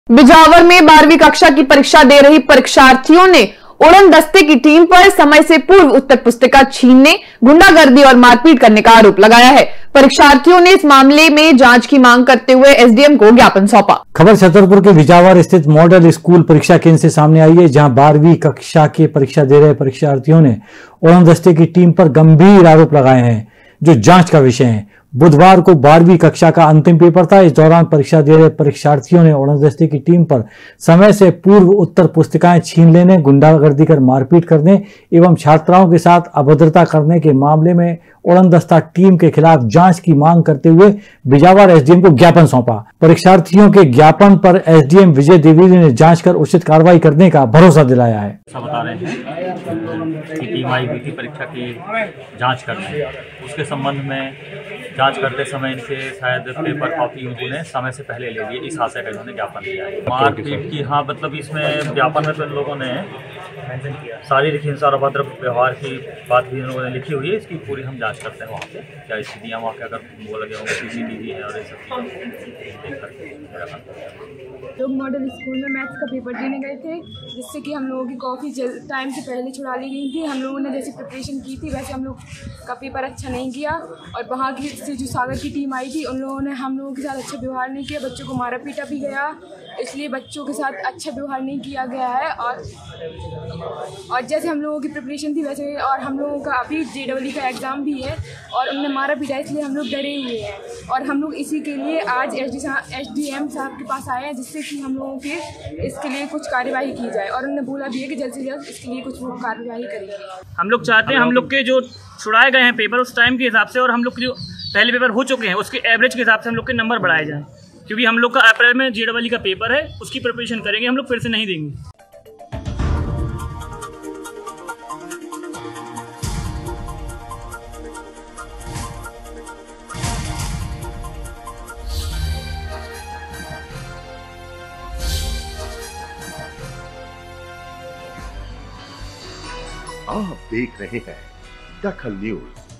बिजावर में 12वीं कक्षा की परीक्षा दे रही परीक्षार्थियों ने उड़न दस्ते की टीम पर समय से पूर्व उत्तर पुस्तिका छीनने, गुंडागर्दी और मारपीट करने का आरोप लगाया है। परीक्षार्थियों ने इस मामले में जांच की मांग करते हुए एसडीएम को ज्ञापन सौंपा। खबर छतरपुर के बिजावर स्थित मॉडल स्कूल परीक्षा केंद्र से सामने आई है, जहां 12वीं कक्षा की परीक्षा दे रहे परीक्षार्थियों ने उड़न दस्ते की टीम पर गंभीर आरोप लगाए हैं, जो जांच का विषय है। बुधवार को 12वीं कक्षा का अंतिम पेपर था। इस दौरान परीक्षा दे रहे परीक्षार्थियों ने उड़न दस्ते की टीम पर समय से पूर्व उत्तर पुस्तिकाएं छीन लेने, गुंडागर्दी कर मारपीट करने एवं छात्राओं के साथ अभद्रता करने के मामले में उड़न दस्ता टीम के खिलाफ जांच की मांग करते हुए बिजावर एसडीएम को ज्ञापन सौंपा। परीक्षार्थियों के ज्ञापन पर एसडीएम विजय द्विवेदी ने जांच कर उचित कार्रवाई करने का भरोसा दिलाया है। बता रहे हैं कि टीम आई हुई थी परीक्षा की जांच करने, उसके संबंध में जांच करते समय इनसे शायद पेपर कॉपी उन्होंने समय से पहले ले लिए, इस आशय का इन्होंने ज्ञापन दिया है। मारपीट की, हाँ, मतलब इसमें ज्ञापन में तो इन लोगों ने शारीरिक हिंसा और अभद्र व्यवहार की बात भी इन लोगों ने लिखी हुई है। इसकी पूरी हम जांच करते हैं वहाँ पे क्या स्थितियाँ वहाँ के, अगर वो लगे होंगे सीसीटीवी है और ये सब लोग मॉडल स्कूल में मैथ्स का पेपर देने गए थे, जिससे कि हम लोगों की कॉफ़ी टाइम से पहले छुड़ा ली गई थी। हम लोगों ने जैसी प्रिपरेशन की थी वैसे हम लोग का पेपर अच्छा नहीं किया, और वहाँ की से जो सागर की टीम आई थी उन लोगों ने हम लोगों के साथ अच्छा व्यवहार नहीं किया, बच्चों को मारा पीटा भी गया, इसलिए बच्चों के साथ अच्छा व्यवहार नहीं किया गया है। और जैसे हम लोगों की प्रिपरेशन थी वैसे, और हम लोगों का अभी जेईई का एग्ज़ाम भी है और उन्होंने मारा पीटा, इसलिए हम लोग डरे हुए हैं। और हम लोग इसी के लिए आज एसडीएम साहब के पास आए हैं, जिससे कि हम लोगों के इसके लिए कुछ कार्यवाही की जाए, और उन्होंने बोला भी है कि जल्द से जल्द इसके लिए कुछ वो कार्यवाही करेंगे। हम लोग चाहते हैं हम लोग के जो छुड़ाए गए हैं पेपर उस टाइम के हिसाब से, और हम लोग के जो पहले पेपर हो चुके हैं उसके एवरेज के हिसाब से हम लोग के नंबर बढ़ाए जाएँ, क्योंकि हम लोग का अप्रैल में जेईई का पेपर है, उसकी प्रिपरेशन करेंगे हम लोग, फिर से नहीं देंगे। आप देख रहे हैं दखल न्यूज।